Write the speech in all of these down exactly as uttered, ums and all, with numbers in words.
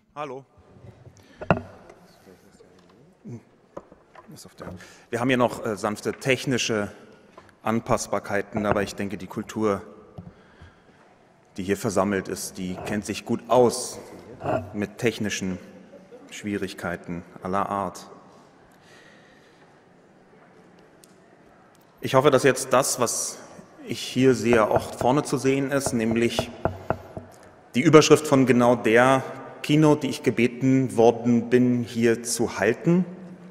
Hallo. Wir haben hier noch äh, sanfte technische Anpassbarkeiten, aber ich denke, die Kultur, die hier versammelt ist, die kennt sich gut aus mit technischen Schwierigkeiten aller Art. Ich hoffe, dass jetzt das, was ich hier sehe, auch vorne zu sehen ist, nämlich die Überschrift von genau der Keynote, die ich gebeten worden bin, hier zu halten.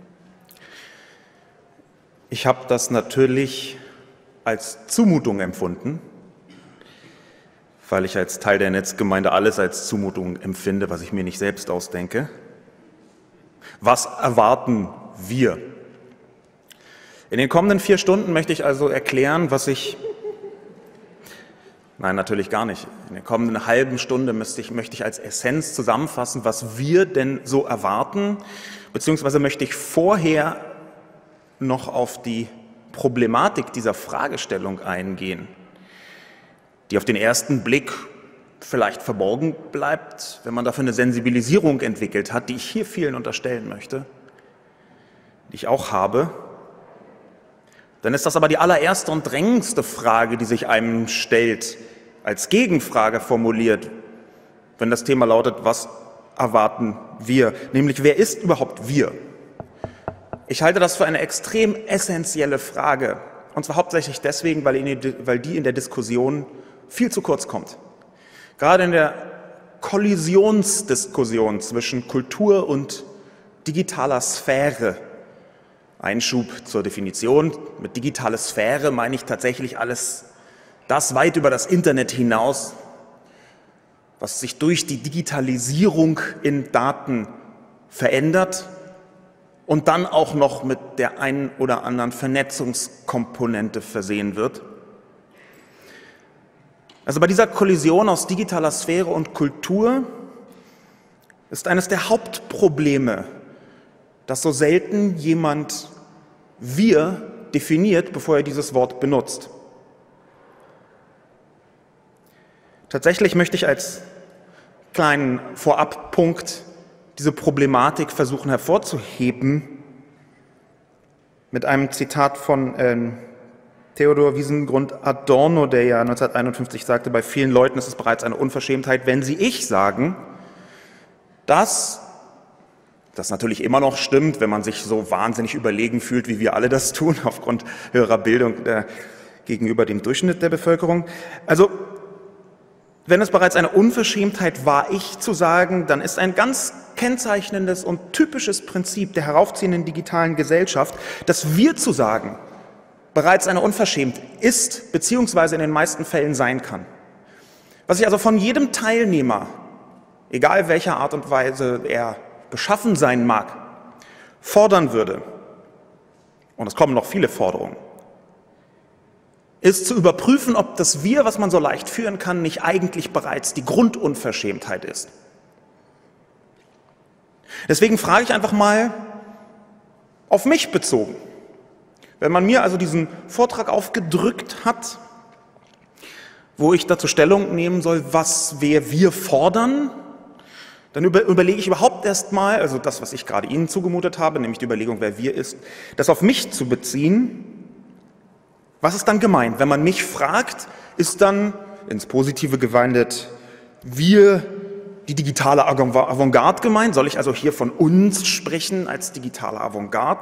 Ich habe das natürlich als Zumutung empfunden, weil ich als Teil der Netzgemeinde alles als Zumutung empfinde, was ich mir nicht selbst ausdenke. Was erwarten wir? In den kommenden vier Stunden möchte ich also erklären, was ich... Nein, natürlich gar nicht. In der kommenden halben Stunde möchte ich, möchte ich als Essenz zusammenfassen, was wir denn so erwarten, beziehungsweise möchte ich vorher noch auf die Problematik dieser Fragestellung eingehen, die auf den ersten Blick vielleicht verborgen bleibt, wenn man dafür eine Sensibilisierung entwickelt hat, die ich hier vielen unterstellen möchte, die ich auch habe. Dann ist das aber die allererste und drängendste Frage, die sich einem stellt, als Gegenfrage formuliert, wenn das Thema lautet, was erwarten wir? Nämlich, wer ist überhaupt wir? Ich halte das für eine extrem essentielle Frage, und zwar hauptsächlich deswegen, weil die in der Diskussion viel zu kurz kommt. Gerade in der Kollisionsdiskussion zwischen Kultur und digitaler Sphäre. Einschub zur Definition. Mit digitaler Sphäre meine ich tatsächlich alles das weit über das Internet hinaus, was sich durch die Digitalisierung in Daten verändert und dann auch noch mit der einen oder anderen Vernetzungskomponente versehen wird. Also bei dieser Kollision aus digitaler Sphäre und Kultur ist eines der Hauptprobleme, dass so selten jemand wir definiert, bevor er dieses Wort benutzt. Tatsächlich möchte ich als kleinen Vorabpunkt diese Problematik versuchen hervorzuheben mit einem Zitat von äh, Theodor Wiesengrund Adorno, der ja neunzehnhunderteinundfünfzig sagte, bei vielen Leuten ist es bereits eine Unverschämtheit, wenn sie ich sagen, dass das natürlich immer noch stimmt, wenn man sich so wahnsinnig überlegen fühlt, wie wir alle das tun, aufgrund höherer Bildung äh, gegenüber dem Durchschnitt der Bevölkerung. Also, wenn es bereits eine Unverschämtheit war, ich zu sagen, dann ist ein ganz kennzeichnendes und typisches Prinzip der heraufziehenden digitalen Gesellschaft, dass wir zu sagen bereits eine Unverschämtheit ist, beziehungsweise in den meisten Fällen sein kann. Was ich also von jedem Teilnehmer, egal welcher Art und Weise er beschaffen sein mag, fordern würde, und es kommen noch viele Forderungen, ist zu überprüfen, ob das Wir, was man so leicht führen kann, nicht eigentlich bereits die Grundunverschämtheit ist. Deswegen frage ich einfach mal auf mich bezogen. Wenn man mir also diesen Vortrag aufgedrückt hat, wo ich dazu Stellung nehmen soll, was wir, wir fordern, dann über, überlege ich überhaupt erst mal, also das, was ich gerade Ihnen zugemutet habe, nämlich die Überlegung, wer wir ist, das auf mich zu beziehen. Was ist dann gemeint? Wenn man mich fragt, ist dann ins Positive gewandelt wir, die digitale Avantgarde gemeint? Soll ich also hier von uns sprechen als digitale Avantgarde?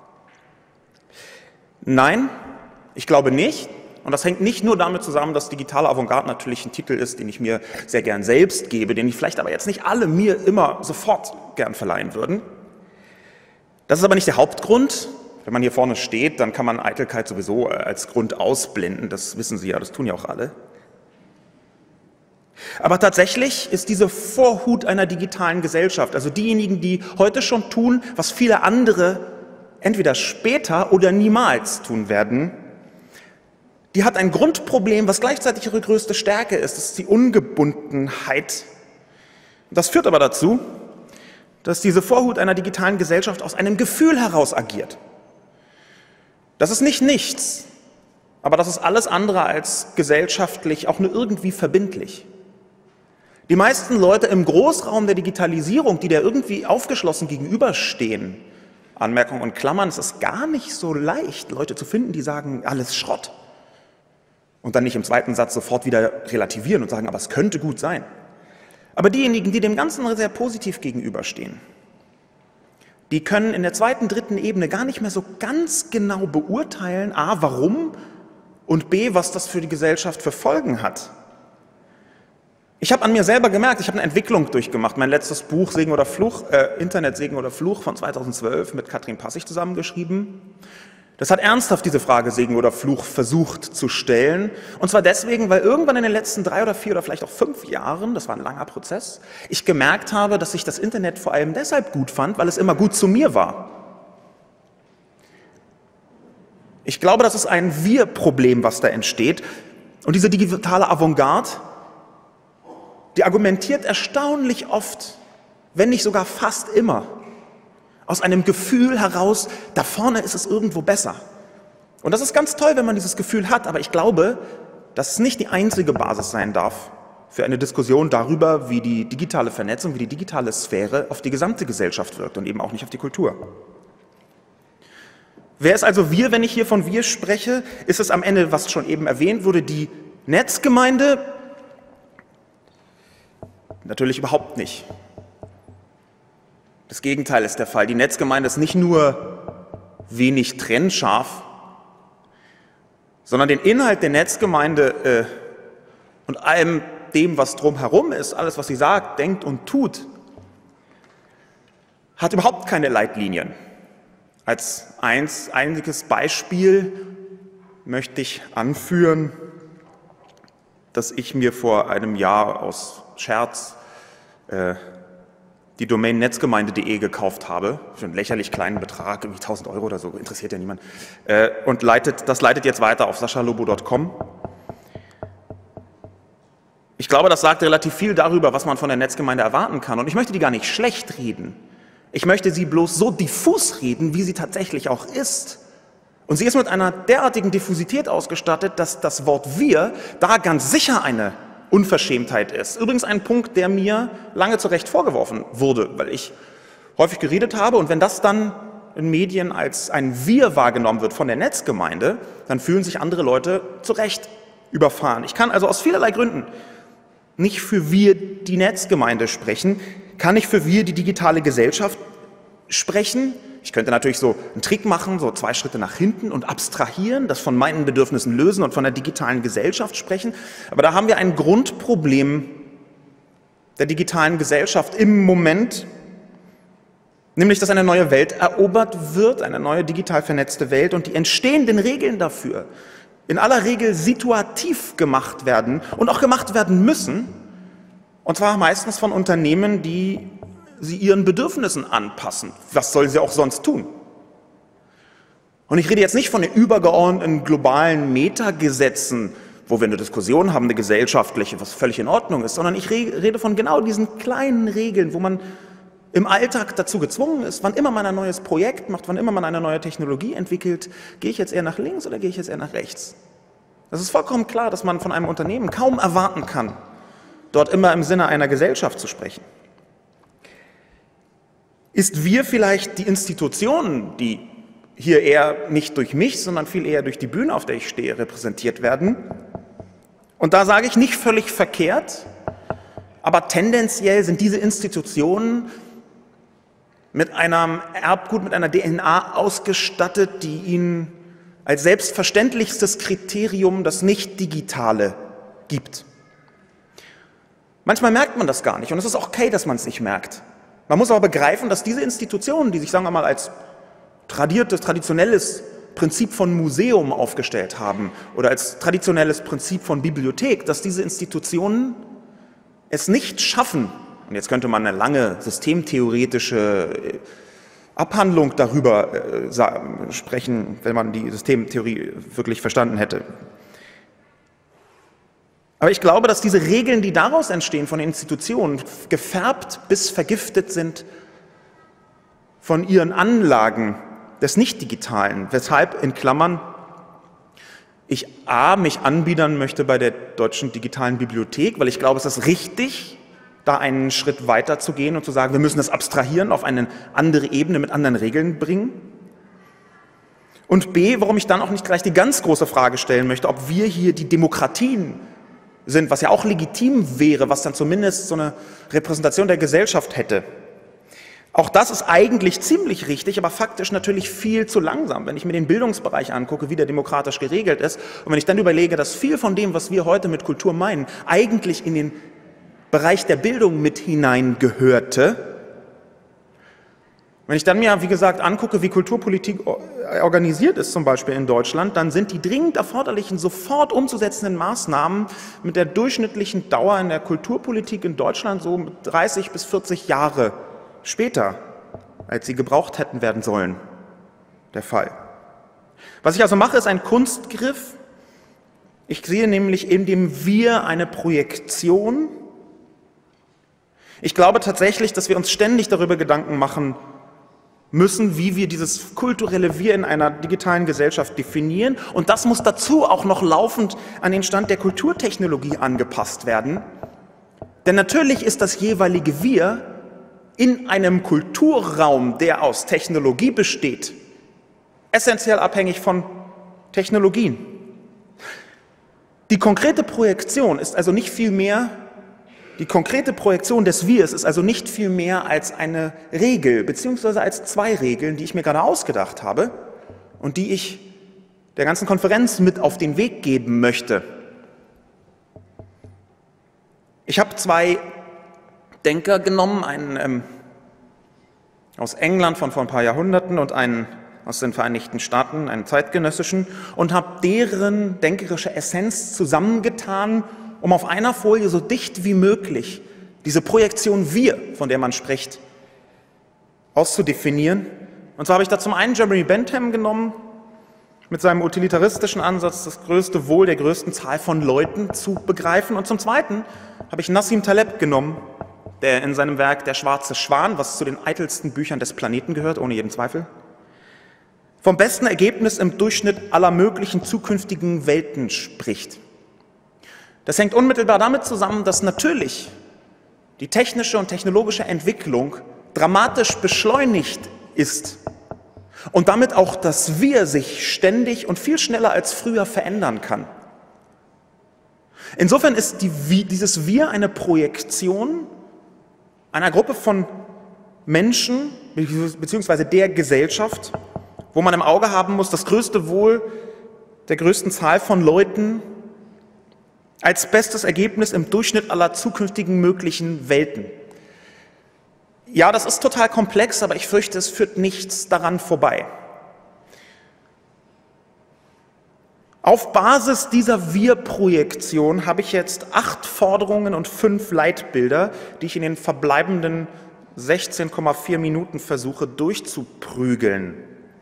Nein, ich glaube nicht. Und das hängt nicht nur damit zusammen, dass digitale Avantgarde natürlich ein Titel ist, den ich mir sehr gern selbst gebe, den ich vielleicht aber jetzt nicht alle mir immer sofort gern verleihen würden. Das ist aber nicht der Hauptgrund. Wenn man hier vorne steht, dann kann man Eitelkeit sowieso als Grund ausblenden. Das wissen Sie ja, das tun ja auch alle. Aber tatsächlich ist diese Vorhut einer digitalen Gesellschaft, also diejenigen, die heute schon tun, was viele andere entweder später oder niemals tun werden, die hat ein Grundproblem, was gleichzeitig ihre größte Stärke ist. Das ist die Ungebundenheit. Das führt aber dazu, dass diese Vorhut einer digitalen Gesellschaft aus einem Gefühl heraus agiert. Das ist nicht nichts, aber das ist alles andere als gesellschaftlich auch nur irgendwie verbindlich. Die meisten Leute im Großraum der Digitalisierung, die der irgendwie aufgeschlossen gegenüberstehen, Anmerkungen und Klammern, es ist gar nicht so leicht, Leute zu finden, die sagen, alles Schrott. Und dann nicht im zweiten Satz sofort wieder relativieren und sagen, aber es könnte gut sein. Aber diejenigen, die dem Ganzen sehr positiv gegenüberstehen, die können in der zweiten, dritten Ebene gar nicht mehr so ganz genau beurteilen, a, warum und b, was das für die Gesellschaft für Folgen hat. Ich habe an mir selber gemerkt, ich habe eine Entwicklung durchgemacht. Mein letztes Buch, Segen oder Fluch, äh, Internet, Segen oder Fluch von zweitausendzwölf mit Katrin Passig zusammengeschrieben. Das hat ernsthaft diese Frage Segen oder Fluch versucht zu stellen. Und zwar deswegen, weil irgendwann in den letzten drei oder vier oder vielleicht auch fünf Jahren, das war ein langer Prozess, ich gemerkt habe, dass ich das Internet vor allem deshalb gut fand, weil es immer gut zu mir war. Ich glaube, das ist ein Wir-Problem, was da entsteht. Und diese digitale Avantgarde, die argumentiert erstaunlich oft, wenn nicht sogar fast immer, aus einem Gefühl heraus, da vorne ist es irgendwo besser. Und das ist ganz toll, wenn man dieses Gefühl hat, aber ich glaube, dass es nicht die einzige Basis sein darf für eine Diskussion darüber, wie die digitale Vernetzung, wie die digitale Sphäre auf die gesamte Gesellschaft wirkt und eben auch nicht auf die Kultur. Wer ist also wir, wenn ich hier von wir spreche? Ist es am Ende, was schon eben erwähnt wurde, die Netzgemeinde? Natürlich überhaupt nicht. Das Gegenteil ist der Fall. Die Netzgemeinde ist nicht nur wenig trennscharf, sondern den Inhalt der Netzgemeinde äh, und allem dem, was drumherum ist, alles, was sie sagt, denkt und tut, hat überhaupt keine Leitlinien. Als eins, einziges Beispiel möchte ich anführen, dass ich mir vor einem Jahr aus Scherz äh, die Domain netzgemeinde punkt de gekauft habe, für einen lächerlich kleinen Betrag, irgendwie tausend Euro oder so, interessiert ja niemand, äh, und leitet, das leitet jetzt weiter auf sascha lobo punkt com. Ich glaube, das sagt relativ viel darüber, was man von der Netzgemeinde erwarten kann. Und ich möchte die gar nicht schlecht reden. Ich möchte sie bloß so diffus reden, wie sie tatsächlich auch ist. Und sie ist mit einer derartigen Diffusität ausgestattet, dass das Wort wir da ganz sicher eine Unverschämtheit ist. Übrigens ein Punkt, der mir lange zu Recht vorgeworfen wurde, weil ich häufig geredet habe. Und wenn das dann in Medien als ein Wir wahrgenommen wird von der Netzgemeinde, dann fühlen sich andere Leute zu Recht überfahren. Ich kann also aus vielerlei Gründen nicht für wir die Netzgemeinde sprechen, kann ich für wir die digitale Gesellschaft sprechen. Ich könnte natürlich so einen Trick machen, so zwei Schritte nach hinten und abstrahieren, das von meinen Bedürfnissen lösen und von der digitalen Gesellschaft sprechen. Aber da haben wir ein Grundproblem der digitalen Gesellschaft im Moment, nämlich dass eine neue Welt erobert wird, eine neue digital vernetzte Welt und die entstehenden Regeln dafür in aller Regel situativ gemacht werden und auch gemacht werden müssen, und zwar meistens von Unternehmen, die sie ihren Bedürfnissen anpassen. Was soll sie auch sonst tun? Und ich rede jetzt nicht von den übergeordneten globalen Metagesetzen, wo wir eine Diskussion haben, eine gesellschaftliche, was völlig in Ordnung ist, sondern ich rede von genau diesen kleinen Regeln, wo man im Alltag dazu gezwungen ist, wann immer man ein neues Projekt macht, wann immer man eine neue Technologie entwickelt, gehe ich jetzt eher nach links oder gehe ich jetzt eher nach rechts? Das ist vollkommen klar, dass man von einem Unternehmen kaum erwarten kann, dort immer im Sinne einer Gesellschaft zu sprechen. Ist wir vielleicht die Institutionen, die hier eher nicht durch mich, sondern viel eher durch die Bühne, auf der ich stehe, repräsentiert werden? Und da sage ich nicht völlig verkehrt, aber tendenziell sind diese Institutionen mit einem Erbgut, mit einer D N A ausgestattet, die ihnen als selbstverständlichstes Kriterium das Nicht-Digitale gibt. Manchmal merkt man das gar nicht und es ist auch okay, dass man es nicht merkt. Man muss aber begreifen, dass diese Institutionen, die sich, sagen wir mal, als tradiertes, traditionelles Prinzip von Museum aufgestellt haben oder als traditionelles Prinzip von Bibliothek, dass diese Institutionen es nicht schaffen, und jetzt könnte man eine lange systemtheoretische Abhandlung darüber äh, sprechen, wenn man die Systemtheorie wirklich verstanden hätte. Aber ich glaube, dass diese Regeln, die daraus entstehen von den Institutionen, gefärbt bis vergiftet sind von ihren Anlagen des Nicht-Digitalen, weshalb in Klammern ich a. mich anbiedern möchte bei der Deutschen Digitalen Bibliothek, weil ich glaube, es ist richtig, da einen Schritt weiter zu gehen und zu sagen, wir müssen das abstrahieren, auf eine andere Ebene mit anderen Regeln bringen. Und B, warum ich dann auch nicht gleich die ganz große Frage stellen möchte, ob wir hier die Demokratien sind, was ja auch legitim wäre, was dann zumindest so eine Repräsentation der Gesellschaft hätte. Auch das ist eigentlich ziemlich richtig, aber faktisch natürlich viel zu langsam. Wenn ich mir den Bildungsbereich angucke, wie der demokratisch geregelt ist, und wenn ich dann überlege, dass viel von dem, was wir heute mit Kultur meinen, eigentlich in den Bereich der Bildung mit hineingehörte. Wenn ich dann mir, wie gesagt, angucke, wie Kulturpolitik organisiert ist, zum Beispiel in Deutschland, dann sind die dringend erforderlichen, sofort umzusetzenden Maßnahmen mit der durchschnittlichen Dauer in der Kulturpolitik in Deutschland so dreißig bis vierzig Jahre später, als sie gebraucht hätten werden sollen, der Fall. Was ich also mache, ist ein Kunstgriff. Ich sehe nämlich in dem Wir eine Projektion. Ich glaube tatsächlich, dass wir uns ständig darüber Gedanken machen müssen, wie wir dieses kulturelle Wir in einer digitalen Gesellschaft definieren. Und das muss dazu auch noch laufend an den Stand der Kulturtechnologie angepasst werden. Denn natürlich ist das jeweilige Wir in einem Kulturraum, der aus Technologie besteht, essentiell abhängig von Technologien. Die konkrete Projektion ist also nicht viel mehr, die konkrete Projektion des Wirs ist also nicht viel mehr als eine Regel, beziehungsweise als zwei Regeln, die ich mir gerade ausgedacht habe und die ich der ganzen Konferenz mit auf den Weg geben möchte. Ich habe zwei Denker genommen, einen ähm, aus England von vor ein paar Jahrhunderten und einen aus den Vereinigten Staaten, einen zeitgenössischen, und habe deren denkerische Essenz zusammengetan, um auf einer Folie so dicht wie möglich diese Projektion Wir, von der man spricht, auszudefinieren. Und zwar habe ich da zum einen Jeremy Bentham genommen, mit seinem utilitaristischen Ansatz, das größte Wohl der größten Zahl von Leuten zu begreifen. Und zum Zweiten habe ich Nassim Taleb genommen, der in seinem Werk Der schwarze Schwan, was zu den eitelsten Büchern des Planeten gehört, ohne jeden Zweifel, vom besten Ergebnis im Durchschnitt aller möglichen zukünftigen Welten spricht. Das hängt unmittelbar damit zusammen, dass natürlich die technische und technologische Entwicklung dramatisch beschleunigt ist und damit auch das Wir sich ständig und viel schneller als früher verändern kann. Insofern ist die, dieses Wir eine Projektion einer Gruppe von Menschen bzw. der Gesellschaft, wo man im Auge haben muss, das größte Wohl der größten Zahl von Leuten als bestes Ergebnis im Durchschnitt aller zukünftigen möglichen Welten. Ja, das ist total komplex, aber ich fürchte, es führt nichts daran vorbei. Auf Basis dieser Wir-Projektion habe ich jetzt acht Forderungen und fünf Leitbilder, die ich in den verbleibenden sechzehn Komma vier Minuten versuche durchzuprügeln.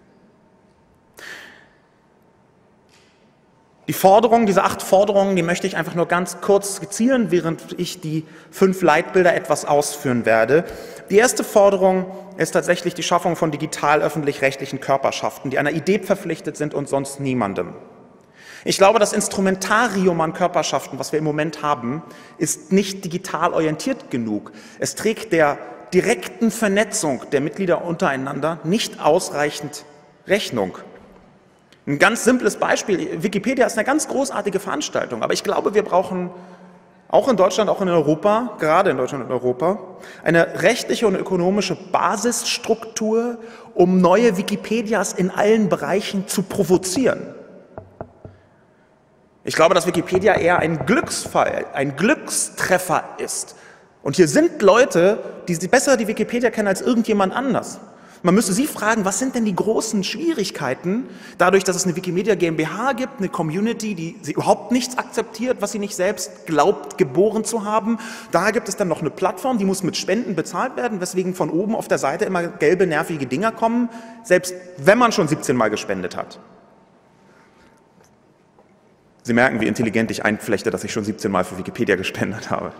Die Forderungen, diese acht Forderungen, die möchte ich einfach nur ganz kurz skizzieren, während ich die fünf Leitbilder etwas ausführen werde. Die erste Forderung ist tatsächlich die Schaffung von digital öffentlich-rechtlichen Körperschaften, die einer Idee verpflichtet sind und sonst niemandem. Ich glaube, das Instrumentarium an Körperschaften, was wir im Moment haben, ist nicht digital orientiert genug. Es trägt der direkten Vernetzung der Mitglieder untereinander nicht ausreichend Rechnung. Ein ganz simples Beispiel, Wikipedia ist eine ganz großartige Veranstaltung, aber ich glaube, wir brauchen auch in Deutschland, auch in Europa, gerade in Deutschland und Europa, eine rechtliche und ökonomische Basisstruktur, um neue Wikipedias in allen Bereichen zu provozieren. Ich glaube, dass Wikipedia eher ein Glücksfall, ein Glückstreffer ist. Und hier sind Leute, die besser die Wikipedia kennen als irgendjemand anders. Man müsste sie fragen, was sind denn die großen Schwierigkeiten, dadurch, dass es eine Wikimedia GmbH gibt, eine Community, die sie überhaupt nichts akzeptiert, was sie nicht selbst glaubt, geboren zu haben. Da gibt es dann noch eine Plattform, die muss mit Spenden bezahlt werden, weswegen von oben auf der Seite immer gelbe, nervige Dinger kommen, selbst wenn man schon siebzehn Mal gespendet hat. Sie merken, wie intelligent ich einflechte, dass ich schon siebzehn Mal für Wikipedia gespendet habe.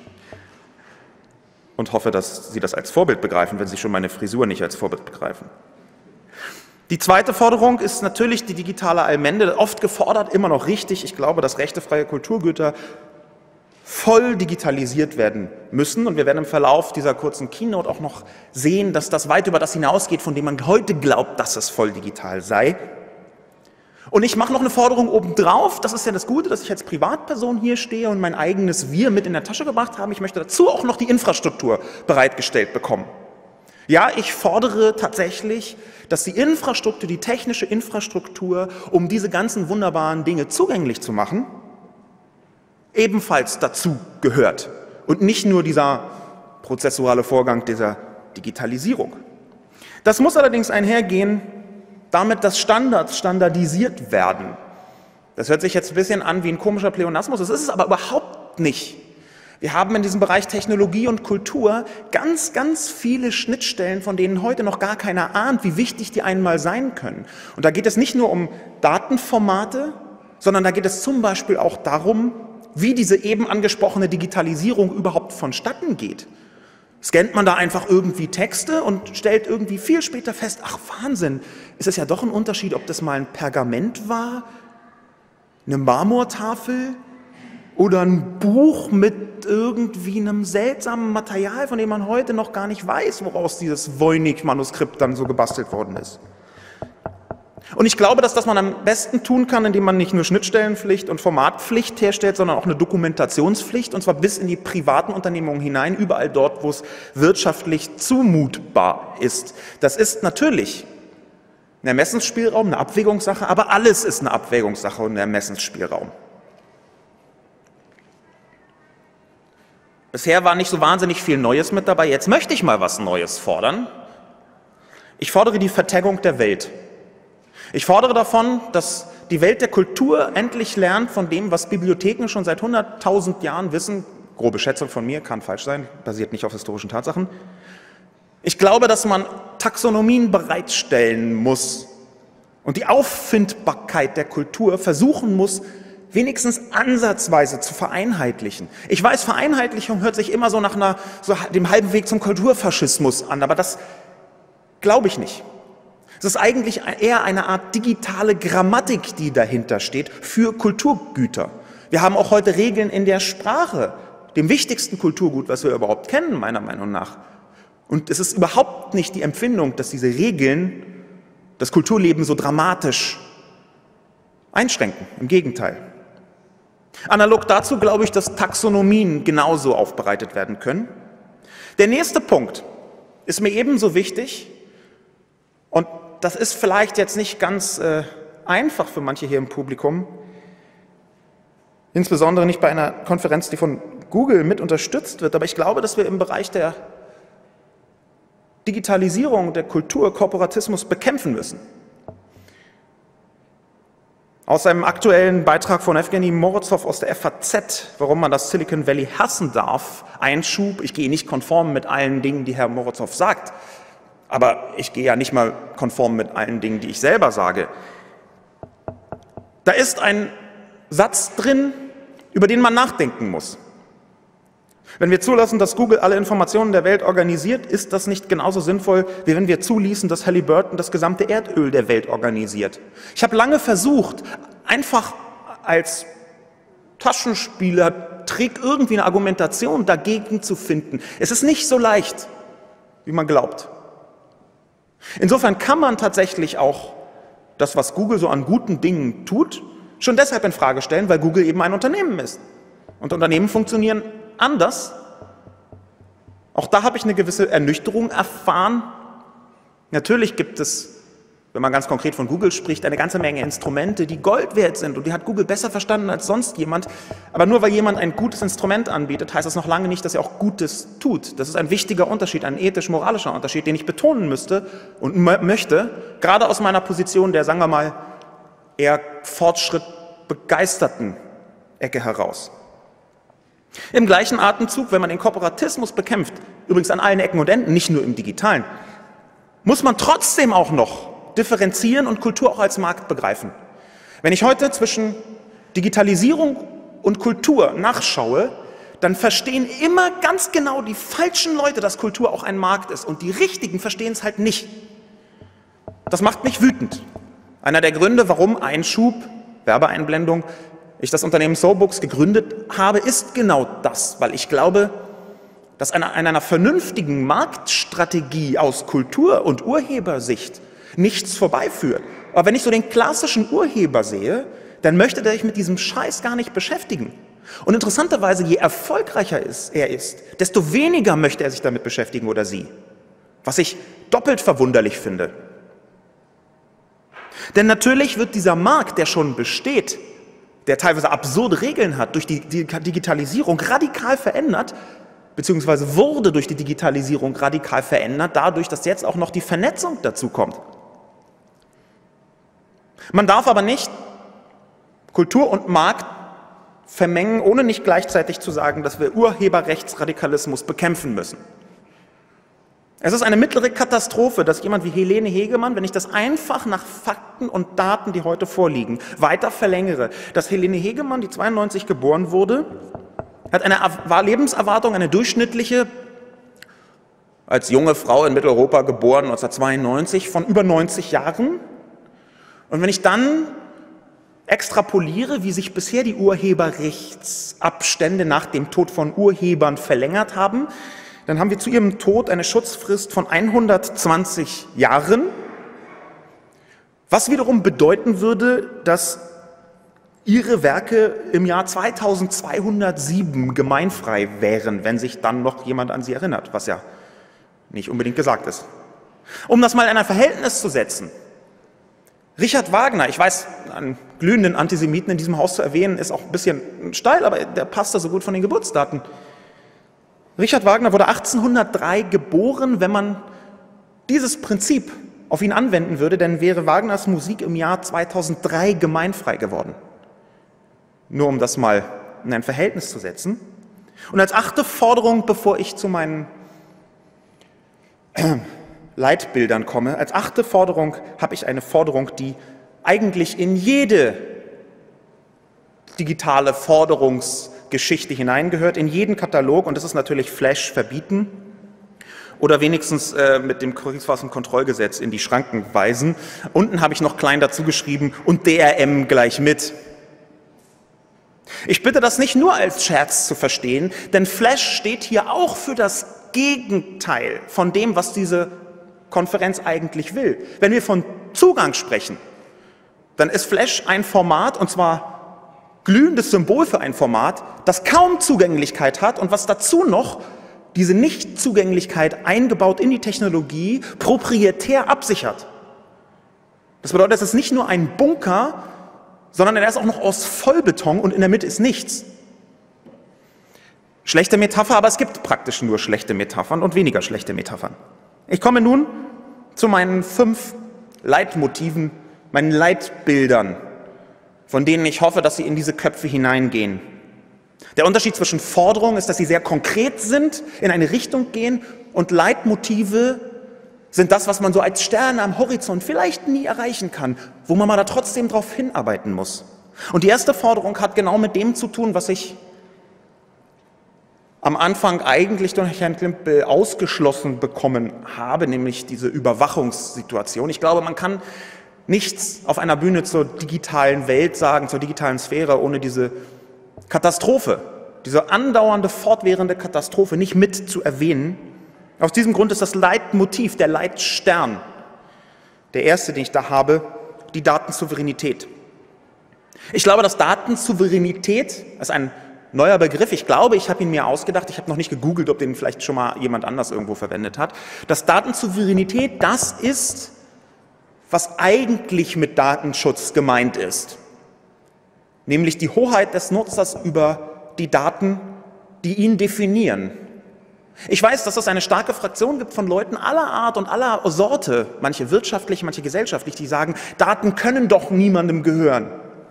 Und hoffe, dass Sie das als Vorbild begreifen, wenn Sie schon meine Frisur nicht als Vorbild begreifen. Die zweite Forderung ist natürlich die digitale Allmende, oft gefordert, immer noch richtig. Ich glaube, dass rechtefreie Kulturgüter voll digitalisiert werden müssen. Und wir werden im Verlauf dieser kurzen Keynote auch noch sehen, dass das weit über das hinausgeht, von dem man heute glaubt, dass es voll digital sei. Und ich mache noch eine Forderung obendrauf. Das ist ja das Gute, dass ich als Privatperson hier stehe und mein eigenes Wir mit in der Tasche gebracht habe. Ich möchte dazu auch noch die Infrastruktur bereitgestellt bekommen. Ja, ich fordere tatsächlich, dass die Infrastruktur, die technische Infrastruktur, um diese ganzen wunderbaren Dinge zugänglich zu machen, ebenfalls dazu gehört und nicht nur dieser prozessuale Vorgang dieser Digitalisierung. Das muss allerdings einhergehen damit, dass Standards standardisiert werden. Das hört sich jetzt ein bisschen an wie ein komischer Pleonasmus, das ist es aber überhaupt nicht. Wir haben in diesem Bereich Technologie und Kultur ganz, ganz viele Schnittstellen, von denen heute noch gar keiner ahnt, wie wichtig die einmal sein können. Und da geht es nicht nur um Datenformate, sondern da geht es zum Beispiel auch darum, wie diese eben angesprochene Digitalisierung überhaupt vonstatten geht. Scannt man da einfach irgendwie Texte und stellt irgendwie viel später fest, ach Wahnsinn, ist es ja doch ein Unterschied, ob das mal ein Pergament war, eine Marmortafel oder ein Buch mit irgendwie einem seltsamen Material, von dem man heute noch gar nicht weiß, woraus dieses Voynich-Manuskript dann so gebastelt worden ist. Und ich glaube, dass das man am besten tun kann, indem man nicht nur Schnittstellenpflicht und Formatpflicht herstellt, sondern auch eine Dokumentationspflicht, und zwar bis in die privaten Unternehmungen hinein, überall dort, wo es wirtschaftlich zumutbar ist. Das ist natürlich ein Ermessensspielraum, eine Abwägungssache, aber alles ist eine Abwägungssache und ein Ermessensspielraum. Bisher war nicht so wahnsinnig viel Neues mit dabei, jetzt möchte ich mal was Neues fordern. Ich fordere die Vertaggung der Welt. Ich fordere davon, dass die Welt der Kultur endlich lernt von dem, was Bibliotheken schon seit hunderttausend Jahren wissen. Grobe Schätzung von mir, kann falsch sein, basiert nicht auf historischen Tatsachen. Ich glaube, dass man Taxonomien bereitstellen muss und die Auffindbarkeit der Kultur versuchen muss, wenigstens ansatzweise zu vereinheitlichen. Ich weiß, Vereinheitlichung hört sich immer so nach einer, so dem halben Weg zum Kulturfaschismus an, aber das glaube ich nicht. Es ist eigentlich eher eine Art digitale Grammatik, die dahinter steht für Kulturgüter. Wir haben auch heute Regeln in der Sprache, dem wichtigsten Kulturgut, was wir überhaupt kennen, meiner Meinung nach. Und es ist überhaupt nicht die Empfindung, dass diese Regeln das Kulturleben so dramatisch einschränken. Im Gegenteil. Analog dazu glaube ich, dass Taxonomien genauso aufbereitet werden können. Der nächste Punkt ist mir ebenso wichtig, und das ist vielleicht jetzt nicht ganz äh, einfach für manche hier im Publikum, insbesondere nicht bei einer Konferenz, die von Google mit unterstützt wird, aber ich glaube, dass wir im Bereich der Digitalisierung der Kultur Korporatismus bekämpfen müssen. Aus einem aktuellen Beitrag von Evgeny Morozov aus der F A Z, warum man das Silicon Valley hassen darf, Einschub, ich gehe nicht konform mit allen Dingen, die Herr Morozov sagt, aber ich gehe ja nicht mal konform mit allen Dingen, die ich selber sage. Da ist ein Satz drin, über den man nachdenken muss. Wenn wir zulassen, dass Google alle Informationen der Welt organisiert, ist das nicht genauso sinnvoll, wie wenn wir zuließen, dass Halliburton das gesamte Erdöl der Welt organisiert. Ich habe lange versucht, einfach als Taschenspielertrick irgendwie eine Argumentation dagegen zu finden. Es ist nicht so leicht, wie man glaubt. Insofern kann man tatsächlich auch das, was Google so an guten Dingen tut, schon deshalb in Frage stellen, weil Google eben ein Unternehmen ist. Und Unternehmen funktionieren anders. Auch da habe ich eine gewisse Ernüchterung erfahren. Natürlich gibt es, wenn man ganz konkret von Google spricht, eine ganze Menge Instrumente, die Gold wert sind, und die hat Google besser verstanden als sonst jemand. Aber nur weil jemand ein gutes Instrument anbietet, heißt das noch lange nicht, dass er auch Gutes tut. Das ist ein wichtiger Unterschied, ein ethisch-moralischer Unterschied, den ich betonen müsste und möchte, gerade aus meiner Position der, sagen wir mal, eher fortschrittbegeisterten Ecke heraus. Im gleichen Atemzug, wenn man den Korporatismus bekämpft, übrigens an allen Ecken und Enden, nicht nur im Digitalen, muss man trotzdem auch noch differenzieren und Kultur auch als Markt begreifen. Wenn ich heute zwischen Digitalisierung und Kultur nachschaue, dann verstehen immer ganz genau die falschen Leute, dass Kultur auch ein Markt ist, und die Richtigen verstehen es halt nicht. Das macht mich wütend. Einer der Gründe, warum Einschub, Werbeeinblendung, ich das Unternehmen Sobooks gegründet habe, ist genau das, weil ich glaube, dass an einer vernünftigen Marktstrategie aus Kultur- und Urhebersicht nichts vorbeiführt. Aber wenn ich so den klassischen Urheber sehe, dann möchte der sich mit diesem Scheiß gar nicht beschäftigen. Und interessanterweise, je erfolgreicher er ist, desto weniger möchte er sich damit beschäftigen oder sie. Was ich doppelt verwunderlich finde. Denn natürlich wird dieser Markt, der schon besteht, der teilweise absurde Regeln hat, durch die Digitalisierung radikal verändert, beziehungsweise wurde durch die Digitalisierung radikal verändert, dadurch, dass jetzt auch noch die Vernetzung dazu kommt. Man darf aber nicht Kultur und Markt vermengen, ohne nicht gleichzeitig zu sagen, dass wir Urheberrechtsradikalismus bekämpfen müssen. Es ist eine mittlere Katastrophe, dass jemand wie Helene Hegemann, wenn ich das einfach nach Fakten und Daten, die heute vorliegen, weiter verlängere, dass Helene Hegemann, die zweiundneunzig geboren wurde, hat eine Lebenserwartung, eine durchschnittliche, als junge Frau in Mitteleuropa geboren, neunzehnhundertzweiundneunzig, von über neunzig Jahren. Und wenn ich dann extrapoliere, wie sich bisher die Urheberrechtsabstände nach dem Tod von Urhebern verlängert haben, dann haben wir zu ihrem Tod eine Schutzfrist von hundertzwanzig Jahren, was wiederum bedeuten würde, dass ihre Werke im Jahr zweitausendzweihundertsieben gemeinfrei wären, wenn sich dann noch jemand an sie erinnert, was ja nicht unbedingt gesagt ist. Um das mal in ein Verhältnis zu setzen, Richard Wagner, ich weiß, einen glühenden Antisemiten in diesem Haus zu erwähnen, ist auch ein bisschen steil, aber der passt da so gut von den Geburtsdaten. Richard Wagner wurde achtzehnhundertdrei geboren. Wenn man dieses Prinzip auf ihn anwenden würde, dann wäre Wagners Musik im Jahr zweitausenddrei gemeinfrei geworden. Nur um das mal in ein Verhältnis zu setzen. Und als achte Forderung, bevor ich zu meinen Leitbildern komme, als achte Forderung habe ich eine Forderung, die eigentlich in jede digitale Forderungsgeschichte hineingehört, in jeden Katalog, und das ist natürlich Flash verbieten oder wenigstens äh, mit dem Kriegswaffenkontrollgesetz in die Schranken weisen. Unten habe ich noch klein dazu geschrieben, und D R M gleich mit. Ich bitte das nicht nur als Scherz zu verstehen, denn Flash steht hier auch für das Gegenteil von dem, was diese Konferenz eigentlich will. Wenn wir von Zugang sprechen, dann ist Flash ein Format, und zwar glühendes Symbol für ein Format, das kaum Zugänglichkeit hat und was dazu noch diese Nichtzugänglichkeit eingebaut in die Technologie proprietär absichert. Das bedeutet, es ist nicht nur ein Bunker, sondern er ist auch noch aus Vollbeton und in der Mitte ist nichts. Schlechte Metapher, aber es gibt praktisch nur schlechte Metaphern und weniger schlechte Metaphern. Ich komme nun zu meinen fünf Leitmotiven, meinen Leitbildern, von denen ich hoffe, dass sie in diese Köpfe hineingehen. Der Unterschied zwischen Forderungen ist, dass sie sehr konkret sind, in eine Richtung gehen, und Leitmotive sind das, was man so als Sterne am Horizont vielleicht nie erreichen kann, wo man mal da trotzdem drauf hinarbeiten muss. Und die erste Forderung hat genau mit dem zu tun, was ich am Anfang eigentlich durch Herrn Klimpel ausgeschlossen bekommen habe, nämlich diese Überwachungssituation. Ich glaube, man kann nichts auf einer Bühne zur digitalen Welt sagen, zur digitalen Sphäre, ohne diese Katastrophe, diese andauernde, fortwährende Katastrophe nicht mit zu erwähnen. Aus diesem Grund ist das Leitmotiv, der Leitstern, der erste, den ich da habe, die Datensouveränität. Ich glaube, dass Datensouveränität ist ein neuer Begriff. Ich glaube, ich habe ihn mir ausgedacht. Ich habe noch nicht gegoogelt, ob den vielleicht schon mal jemand anders irgendwo verwendet hat. Dass Datensouveränität das ist, was eigentlich mit Datenschutz gemeint ist. Nämlich die Hoheit des Nutzers über die Daten, die ihn definieren. Ich weiß, dass es eine starke Fraktion gibt von Leuten aller Art und aller Sorte, manche wirtschaftlich, manche gesellschaftlich, die sagen, Daten können doch niemandem gehören.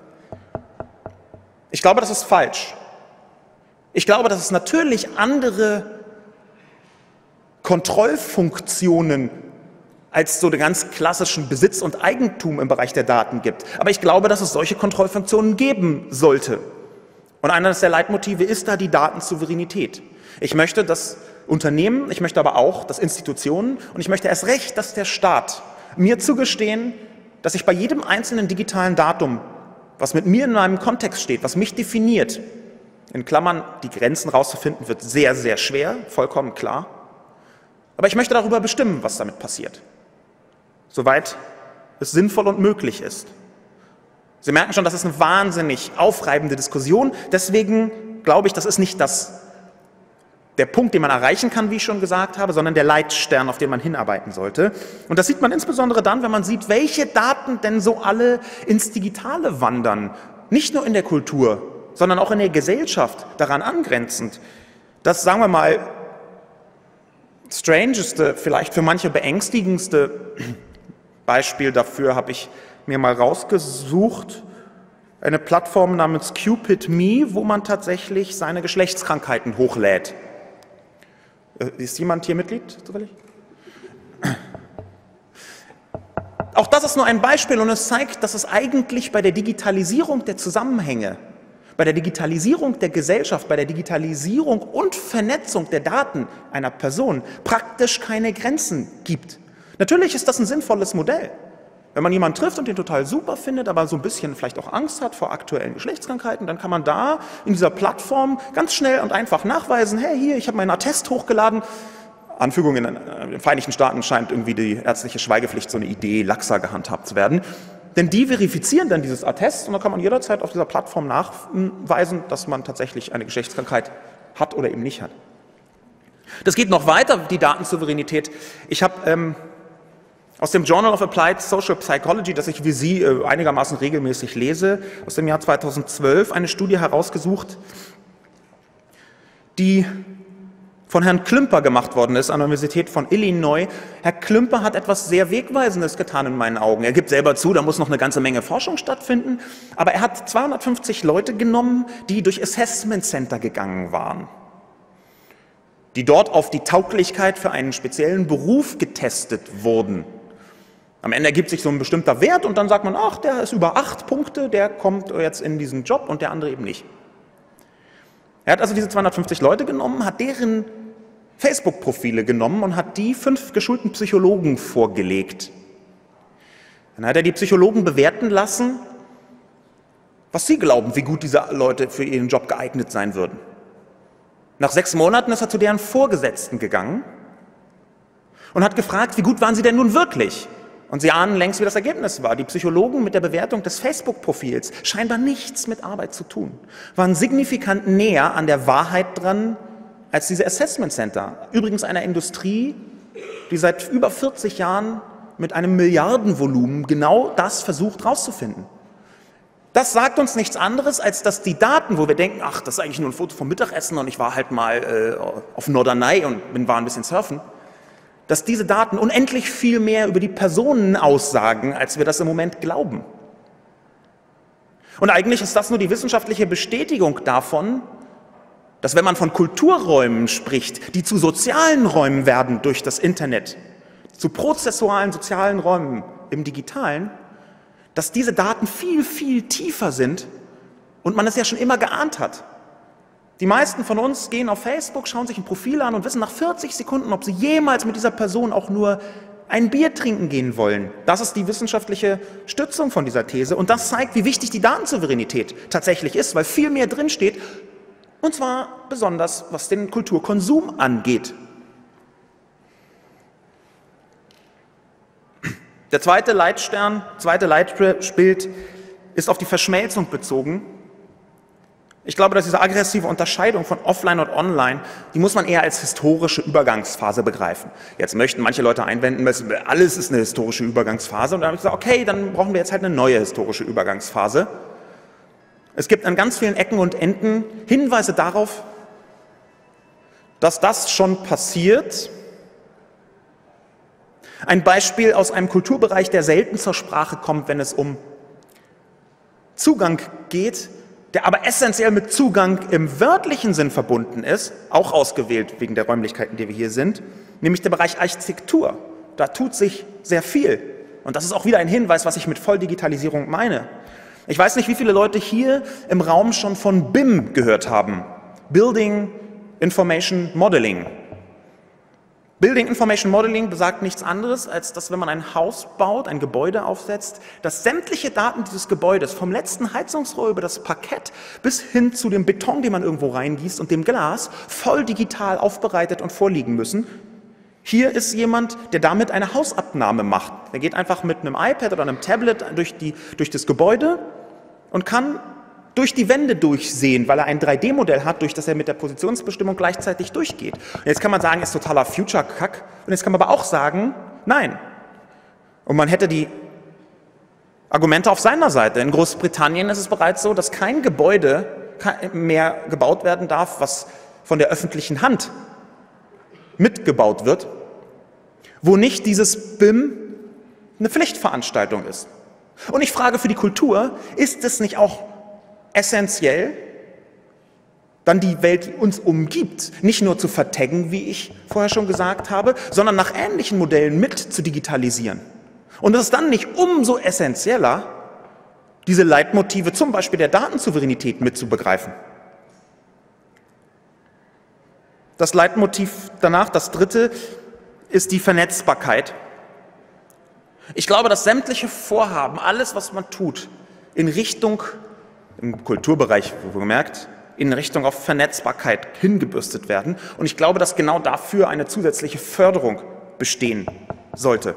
Ich glaube, das ist falsch. Ich glaube, dass es natürlich andere Kontrollfunktionen als so den ganz klassischen Besitz und Eigentum im Bereich der Daten gibt. Aber ich glaube, dass es solche Kontrollfunktionen geben sollte. Und eines der Leitmotive ist da die Datensouveränität. Ich möchte, dass Unternehmen, ich möchte aber auch, dass Institutionen und ich möchte erst recht, dass der Staat mir zugestehen, dass ich bei jedem einzelnen digitalen Datum, was mit mir in meinem Kontext steht, was mich definiert. In Klammern, die Grenzen rauszufinden, wird sehr, sehr schwer, vollkommen klar. Aber ich möchte darüber bestimmen, was damit passiert, soweit es sinnvoll und möglich ist. Sie merken schon, das ist eine wahnsinnig aufreibende Diskussion. Deswegen glaube ich, das ist nicht das, der Punkt, den man erreichen kann, wie ich schon gesagt habe, sondern der Leitstern, auf den man hinarbeiten sollte. Und das sieht man insbesondere dann, wenn man sieht, welche Daten denn so alle ins Digitale wandern. Nicht nur in der Kultur, sondern auch in der Gesellschaft, daran angrenzend. Das, sagen wir mal, strangeste, vielleicht für manche beängstigendste Beispiel dafür habe ich mir mal rausgesucht, eine Plattform namens Cupid punkt me, wo man tatsächlich seine Geschlechtskrankheiten hochlädt. Ist jemand hier Mitglied zufällig? Auch das ist nur ein Beispiel und es zeigt, dass es eigentlich bei der Digitalisierung der Zusammenhänge, bei der Digitalisierung der Gesellschaft, bei der Digitalisierung und Vernetzung der Daten einer Person praktisch keine Grenzen gibt. Natürlich ist das ein sinnvolles Modell. Wenn man jemanden trifft und den total super findet, aber so ein bisschen vielleicht auch Angst hat vor aktuellen Geschlechtskrankheiten, dann kann man da in dieser Plattform ganz schnell und einfach nachweisen, hey, hier, ich habe meinen Attest hochgeladen. Anfügung, in den Vereinigten Staaten scheint irgendwie die ärztliche Schweigepflicht so eine Idee laxer gehandhabt zu werden. Denn die verifizieren dann dieses Attest und dann kann man jederzeit auf dieser Plattform nachweisen, dass man tatsächlich eine Geschlechtskrankheit hat oder eben nicht hat. Das geht noch weiter, die Datensouveränität. Ich habe ähm, aus dem Journal of Applied Social Psychology, das ich wie Sie äh, einigermaßen regelmäßig lese, aus dem Jahr zweitausendzwölf eine Studie herausgesucht, die von Herrn Klümper gemacht worden ist, an der Universität von Illinois. Herr Klümper hat etwas sehr Wegweisendes getan in meinen Augen. Er gibt selber zu, da muss noch eine ganze Menge Forschung stattfinden, aber er hat zweihundertfünfzig Leute genommen, die durch Assessment Center gegangen waren, die dort auf die Tauglichkeit für einen speziellen Beruf getestet wurden. Am Ende ergibt sich so ein bestimmter Wert und dann sagt man, ach, der ist über acht Punkte, der kommt jetzt in diesen Job und der andere eben nicht. Er hat also diese zweihundertfünfzig Leute genommen, hat deren Facebook-Profile genommen und hat die fünf geschulten Psychologen vorgelegt. Dann hat er die Psychologen bewerten lassen, was sie glauben, wie gut diese Leute für ihren Job geeignet sein würden. Nach sechs Monaten ist er zu deren Vorgesetzten gegangen und hat gefragt, wie gut waren sie denn nun wirklich? Und Sie ahnen längst, wie das Ergebnis war. Die Psychologen mit der Bewertung des Facebook-Profils, scheinbar nichts mit Arbeit zu tun, waren signifikant näher an der Wahrheit dran als diese Assessment Center. Übrigens einer Industrie, die seit über vierzig Jahren mit einem Milliardenvolumen genau das versucht herauszufinden. Das sagt uns nichts anderes, als dass die Daten, wo wir denken, ach, das ist eigentlich nur ein Foto vom Mittagessen und ich war halt mal äh, auf Norderney und bin, war ein bisschen surfen, dass diese Daten unendlich viel mehr über die Personen aussagen, als wir das im Moment glauben. Und eigentlich ist das nur die wissenschaftliche Bestätigung davon, dass wenn man von Kulturräumen spricht, die zu sozialen Räumen werden durch das Internet, zu prozessualen sozialen Räumen im Digitalen, dass diese Daten viel, viel tiefer sind und man es ja schon immer geahnt hat. Die meisten von uns gehen auf Facebook, schauen sich ein Profil an und wissen nach vierzig Sekunden, ob sie jemals mit dieser Person auch nur ein Bier trinken gehen wollen. Das ist die wissenschaftliche Stützung von dieser These und das zeigt, wie wichtig die Datensouveränität tatsächlich ist, weil viel mehr drinsteht, und zwar besonders, was den Kulturkonsum angeht. Der zweite Leitstern, zweite Leitbild ist auf die Verschmelzung bezogen. Ich glaube, dass diese aggressive Unterscheidung von Offline und Online, die muss man eher als historische Übergangsphase begreifen. Jetzt möchten manche Leute einwenden, alles ist eine historische Übergangsphase. Und dann habe ich gesagt, okay, dann brauchen wir jetzt halt eine neue historische Übergangsphase. Es gibt an ganz vielen Ecken und Enden Hinweise darauf, dass das schon passiert. Ein Beispiel aus einem Kulturbereich, der selten zur Sprache kommt, wenn es um Zugang geht, der aber essentiell mit Zugang im wörtlichen Sinn verbunden ist, auch ausgewählt wegen der Räumlichkeiten, die wir hier sind, nämlich der Bereich Architektur. Da tut sich sehr viel. Und das ist auch wieder ein Hinweis, was ich mit Volldigitalisierung meine. Ich weiß nicht, wie viele Leute hier im Raum schon von B I M gehört haben. Building Information Modeling. Building Information Modeling besagt nichts anderes, als dass, wenn man ein Haus baut, ein Gebäude aufsetzt, dass sämtliche Daten dieses Gebäudes, vom letzten Heizungsrohr über das Parkett bis hin zu dem Beton, den man irgendwo reingießt, und dem Glas, voll digital aufbereitet und vorliegen müssen. Hier ist jemand, der damit eine Hausabnahme macht. Er geht einfach mit einem iPad oder einem Tablet durch, die, durch das Gebäude und kann durch die Wände durchsehen, weil er ein drei D Modell hat, durch das er mit der Positionsbestimmung gleichzeitig durchgeht. Und jetzt kann man sagen, ist totaler Future-Kack. Und jetzt kann man aber auch sagen, nein. Und man hätte die Argumente auf seiner Seite. In Großbritannien ist es bereits so, dass kein Gebäude mehr gebaut werden darf, was von der öffentlichen Hand mitgebaut wird, wo nicht dieses B I M eine Pflichtveranstaltung ist. Und ich frage für die Kultur, ist es nicht auch essentiell, dann die Welt, die uns umgibt, nicht nur zu vertaggen, wie ich vorher schon gesagt habe, sondern nach ähnlichen Modellen mit zu digitalisieren. Und es ist dann nicht umso essentieller, diese Leitmotive, zum Beispiel der Datensouveränität, mit zu begreifen. Das Leitmotiv danach, das dritte, ist die Vernetzbarkeit. Ich glaube, dass sämtliche Vorhaben, alles, was man tut, in Richtung, im Kulturbereich wohlgemerkt, in Richtung auf Vernetzbarkeit hingebürstet werden. Und ich glaube, dass genau dafür eine zusätzliche Förderung bestehen sollte.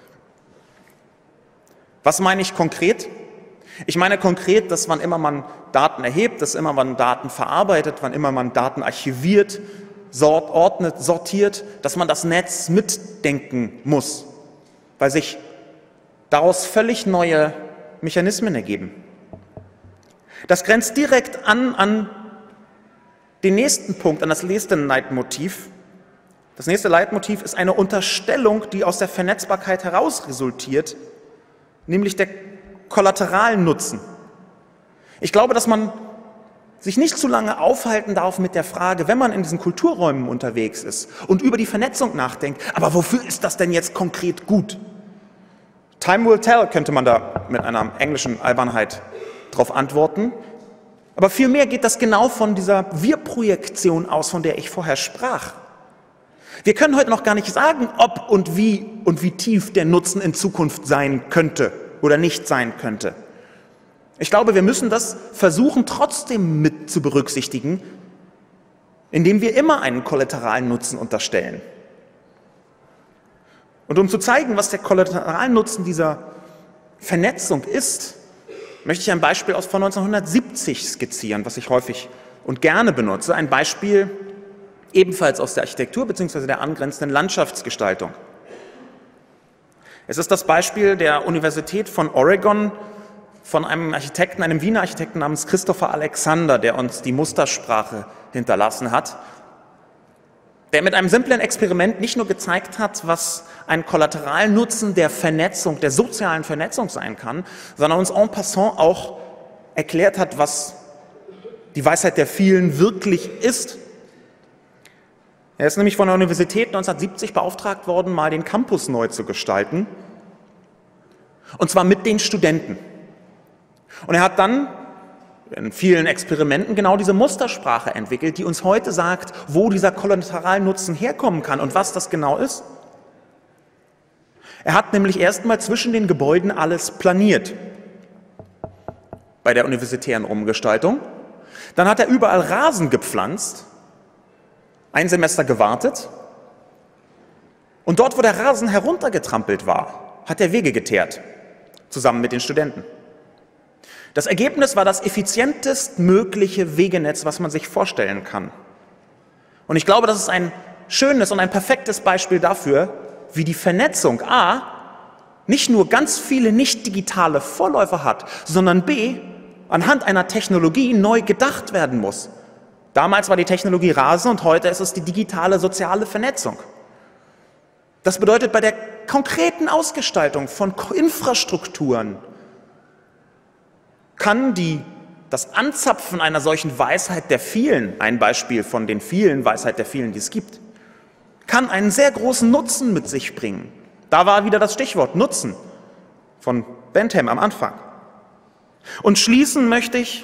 Was meine ich konkret? Ich meine konkret, dass wann immer man Daten erhebt, dass immer man Daten verarbeitet, wann immer man Daten archiviert, sort, ordnet, sortiert, dass man das Netz mitdenken muss, weil sich daraus völlig neue Mechanismen ergeben. Das grenzt direkt an an den nächsten Punkt, an das nächste Leitmotiv. Das nächste Leitmotiv ist eine Unterstellung, die aus der Vernetzbarkeit heraus resultiert, nämlich der kollateralen Nutzen. Ich glaube, dass man sich nicht zu lange aufhalten darf mit der Frage, wenn man in diesen Kulturräumen unterwegs ist und über die Vernetzung nachdenkt, aber wofür ist das denn jetzt konkret gut? Time will tell, könnte man da mit einer englischen Albernheit darauf antworten. Aber vielmehr geht das genau von dieser Wir-Projektion aus, von der ich vorher sprach. Wir können heute noch gar nicht sagen, ob und wie und wie tief der Nutzen in Zukunft sein könnte oder nicht sein könnte. Ich glaube, wir müssen das versuchen, trotzdem mit zu berücksichtigen, indem wir immer einen kollateralen Nutzen unterstellen. Und um zu zeigen, was der Kollateralnutzen dieser Vernetzung ist, möchte ich ein Beispiel aus von neunzehnhundertsiebzig skizzieren, was ich häufig und gerne benutze. Ein Beispiel ebenfalls aus der Architektur bzw. der angrenzenden Landschaftsgestaltung. Es ist das Beispiel der Universität von Oregon von einem Architekten, einem Wiener Architekten namens Christopher Alexander, der uns die Mustersprache hinterlassen hat, der mit einem simplen Experiment nicht nur gezeigt hat, was ein Kollateralnutzen der Vernetzung, der sozialen Vernetzung sein kann, sondern uns en passant auch erklärt hat, was die Weisheit der Vielen wirklich ist. Er ist nämlich von der Universität neunzehnhundertsiebzig beauftragt worden, mal den Campus neu zu gestalten, und zwar mit den Studenten. Und er hat dann in vielen Experimenten genau diese Mustersprache entwickelt, die uns heute sagt, wo dieser Kollateralnutzen herkommen kann und was das genau ist. Er hat nämlich erstmal zwischen den Gebäuden alles planiert bei der universitären Umgestaltung. Dann hat er überall Rasen gepflanzt, ein Semester gewartet, und dort, wo der Rasen heruntergetrampelt war, hat er Wege geteert, zusammen mit den Studenten. Das Ergebnis war das effizientest mögliche Wegenetz, was man sich vorstellen kann. Und ich glaube, das ist ein schönes und ein perfektes Beispiel dafür, wie die Vernetzung a. nicht nur ganz viele nicht digitale Vorläufer hat, sondern b. anhand einer Technologie neu gedacht werden muss. Damals war die Technologie Rasen und heute ist es die digitale soziale Vernetzung. Das bedeutet, bei der konkreten Ausgestaltung von Infrastrukturen kann die, das Anzapfen einer solchen Weisheit der Vielen, ein Beispiel von den vielen Weisheit der Vielen, die es gibt, kann einen sehr großen Nutzen mit sich bringen. Da war wieder das Stichwort Nutzen von Bentham am Anfang. Und schließen möchte ich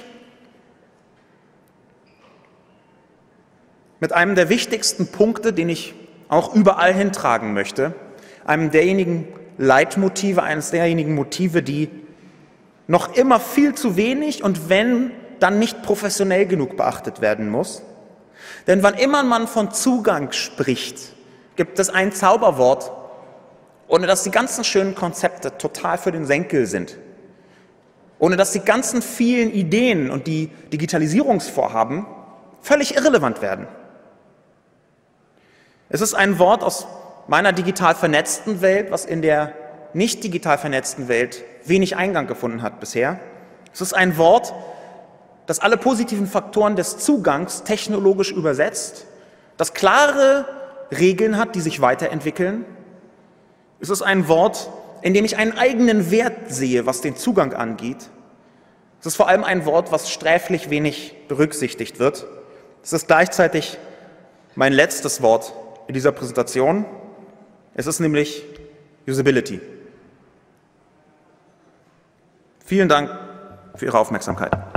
mit einem der wichtigsten Punkte, den ich auch überall hintragen möchte, einem derjenigen Leitmotive, eines derjenigen Motive, die noch immer viel zu wenig und wenn, dann nicht professionell genug beachtet werden muss. Denn wann immer man von Zugang spricht, gibt es ein Zauberwort, ohne dass die ganzen schönen Konzepte total für den Senkel sind. Ohne dass die ganzen vielen Ideen und die Digitalisierungsvorhaben völlig irrelevant werden. Es ist ein Wort aus meiner digital vernetzten Welt, was in der nicht digital vernetzten Welt wenig Eingang gefunden hat bisher. Es ist ein Wort, das alle positiven Faktoren des Zugangs technologisch übersetzt, das klare Regeln hat, die sich weiterentwickeln. Es ist ein Wort, in dem ich einen eigenen Wert sehe, was den Zugang angeht. Es ist vor allem ein Wort, was sträflich wenig berücksichtigt wird. Es ist gleichzeitig mein letztes Wort in dieser Präsentation. Es ist nämlich Usability. Vielen Dank für Ihre Aufmerksamkeit.